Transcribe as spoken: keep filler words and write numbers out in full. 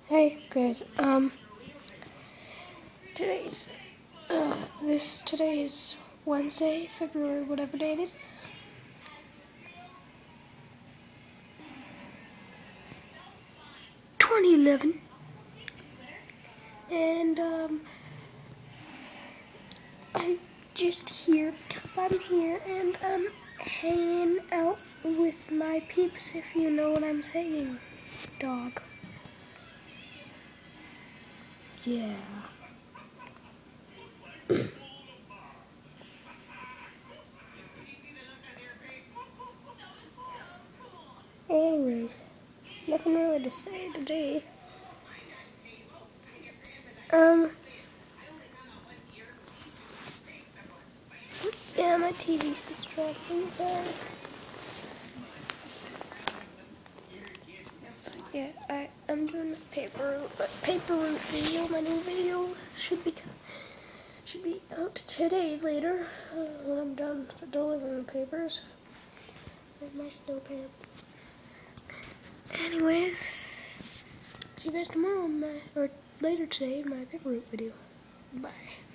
Hey guys, um, today's, uh, this, today is Wednesday, February, whatever day it is. twenty eleven. And, um, I'm just here because I'm here and I'm hanging out with my peeps, if you know what I'm saying, dog. Yeah. Anyways, nothing really to say today. Um, yeah, my T V's distracting, sorry. So, yeah, I, I'm doing a paper, paper route video. My new video should be should be out today later uh, when I'm done delivering the papers with my snow pants. Anyways, see you guys tomorrow, on my, or later today in my paper route video. Bye.